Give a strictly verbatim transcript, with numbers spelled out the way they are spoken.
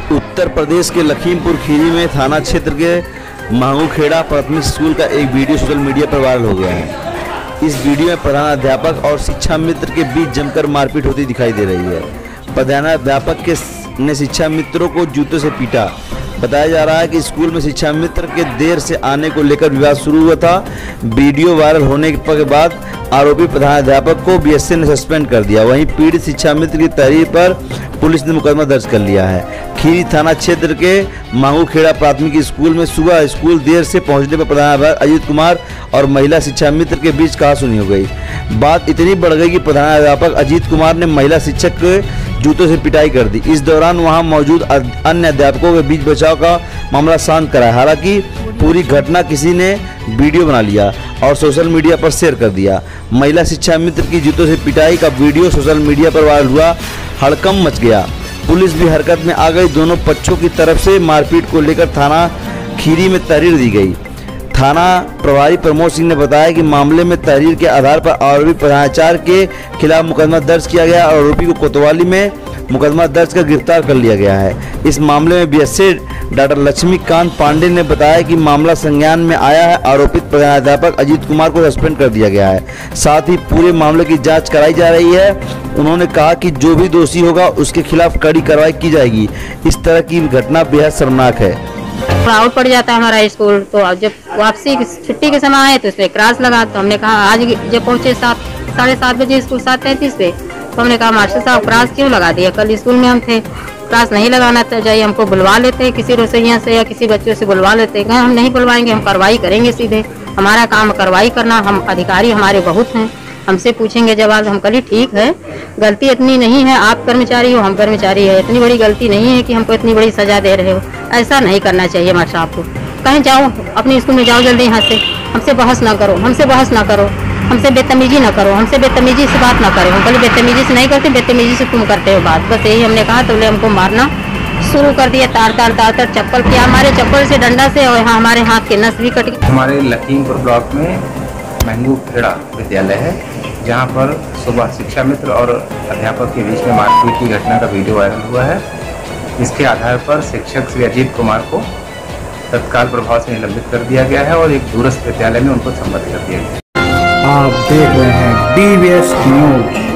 उत्तर प्रदेश के लखीमपुर खीरी में थाना क्षेत्र के मांगूखेड़ा प्राथमिक स्कूल का एक वीडियो सोशल मीडिया पर वायरल हो गया है। इस वीडियो में प्रधानाध्यापक और शिक्षा मित्र के बीच जमकर मारपीट होती दिखाई दे रही है। प्रधानाध्यापक के ने शिक्षा मित्रों को जूतों से पीटा। बताया जा रहा है कि स्कूल में शिक्षा मित्र के देर से आने को लेकर विवाद शुरू हुआ था। वीडियो वायरल होने के बाद आरोपी प्रधानाध्यापक को बीएससी ने सस्पेंड कर दिया। वहीं पीड़ित शिक्षा मित्र की तहरीर पर पुलिस ने मुकदमा दर्ज कर लिया है। खीरी थाना क्षेत्र के मांगूखेड़ा प्राथमिक स्कूल में सुबह स्कूल देर से पहुंचने पर प्रधानाध्यापक अजीत कुमार और महिला शिक्षा मित्र के बीच कहासुनी हो गई। बात इतनी बढ़ गई कि प्रधानाध्यापक अजीत कुमार ने महिला शिक्षक के जूतों से पिटाई कर दी। इस दौरान वहां मौजूद अन्य अध्यापकों के बीच बचाव का मामला शांत कराया। हालांकि पूरी घटना किसी ने वीडियो बना लिया और सोशल मीडिया पर शेयर कर दिया। महिला शिक्षा मित्र की जूतों से पिटाई का वीडियो सोशल मीडिया पर वायरल हुआ, हड़कंप मच गया। पुलिस भी हरकत में आ गई। दोनों पक्षों की तरफ से मारपीट को लेकर थाना खीरी में तहरीर दी गई। थाना प्रभारी प्रमोद सिंह ने बताया कि मामले में तहरीर के आधार पर आरोपी प्रधानाचार्य के खिलाफ मुकदमा दर्ज किया गया और आरोपी को कोतवाली में मुकदमा दर्ज कर गिरफ्तार कर लिया गया है। इस मामले में बीएससी डॉक्टर लक्ष्मीकांत पांडे ने बताया कि मामला संज्ञान में आया है। आरोपित प्रधानाध्यापक अजीत कुमार को सस्पेंड कर दिया गया है। साथ ही पूरे मामले की जांच कराई जा रही है। उन्होंने कहा कि जो भी दोषी होगा उसके खिलाफ कड़ी कार्रवाई की जाएगी। इस तरह की घटना बेहद शर्मनाक है। आउट पड़ जाता है हमारा स्कूल, तो जब वापसी छुट्टी के समय आए तो उसमें क्रास लगा। तो हमने कहा आज जब पहुंचे सात साढ़े सात बजे स्कूल सात तैंतीस पे, तो हमने कहा मास्टर साहब क्रास क्यों लगा दिया? कल स्कूल में हम थे, क्लास नहीं लगाना चाहिए, हमको बुलवा लेते हैं किसी रसोइया से या किसी बच्चों से बुलवा लेते हैं। हम नहीं बुलवाएंगे, हम कार्रवाई करेंगे सीधे। हमारा काम कार्रवाई करना, हम अधिकारी हमारे बहुत हैं, हमसे पूछेंगे जवाब। हम कभी ठीक है, गलती इतनी नहीं है, आप कर्मचारी हो हम कर्मचारी है, इतनी बड़ी गलती नहीं है कि हमको इतनी बड़ी सजा दे रहे हो। ऐसा नहीं करना चाहिए मास्टर साहब को। कहीं जाओ, अपने स्कूल में जाओ जल्दी यहाँ से। हमसे बहस ना करो, हमसे बहस ना करो, हमसे बेतमीजी ना करो, हमसे बेतमीजी से बात ना करो। हम कभी बेतमीजी से नहीं करते, बेतमीजी से तुम करते हो बात। बस यही हमने कहा। तो बोले हमको मारना शुरू कर दिया, तार तार तार तार चप्पल किया हमारे, चप्पल से डंडा से, और यहाँ हमारे हाथ के नस भी कट गए। हमारे लखीमपुर ब्लॉक में मांगूखेड़ा विद्यालय है, जहाँ पर सुबह शिक्षा मित्र और अध्यापक के बीच में मारपीट की घटना का वीडियो वायरल हुआ है। इसके आधार पर शिक्षक श्री अजीत कुमार को तत्काल प्रभाव से निलंबित कर दिया गया है और एक दूरस्थ विद्यालय में उनको संबद्ध कर दिया गया है। आप देख रहे हैं डीवीएस न्यूज।